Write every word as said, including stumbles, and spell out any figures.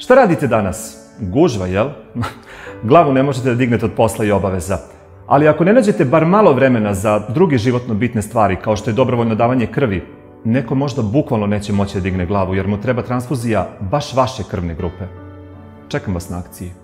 Šta radite danas? Gužva, jel? Glavu ne možete da dignete od posla i obaveza. Ali ako ne nađete bar malo vremena za druge životno bitne stvari, kao što je dobrovoljno davanje krvi, neko možda bukvalno neće moći da digne glavu, jer mu treba transfuzija baš vaše krvne grupe. Čekam vas na akciji.